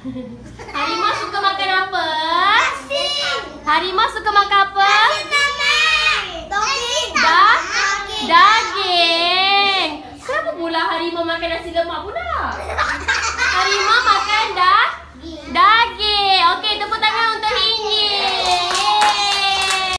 Harimau suka makan apa? Nasi. Harimau suka makan apa? Nasi lemak. Daging. Daging. Kenapa pula harimau makan nasi lemak pula?